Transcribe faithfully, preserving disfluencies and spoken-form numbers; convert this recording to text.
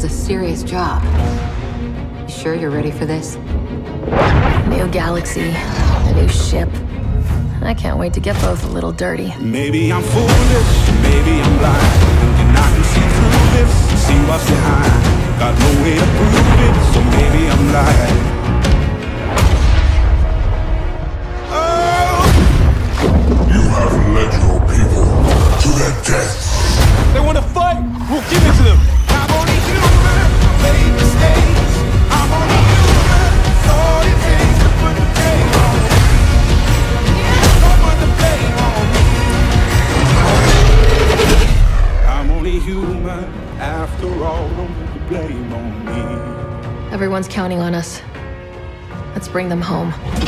a serious job. You sure you're ready for this? New galaxy, a new ship. I can't wait to get both a little dirty. Maybe I'm foolish, maybe I'm blind, thinking I can see through this, see what's behind. Got no way to prove it, so maybe I'm lying. Oh! You have led your people to their death. They want to fight, we'll give it to them. I'm only human, made mistakes. I'm only human, it's all it takes to put the blame on me. Don't put the blame on me. I'm only human, after all, don't put the blame on me. Everyone's counting on us. Let's bring them home.